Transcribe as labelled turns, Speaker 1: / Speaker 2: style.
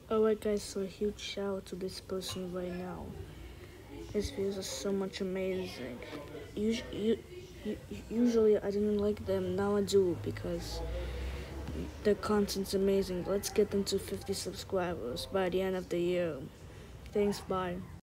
Speaker 1: Alright guys, so a huge shout out to this person right now. His views are so much amazing. Usually I didn't like them, now I do because their content's amazing. Let's get them to 50 subscribers by the end of the year. Thanks, bye.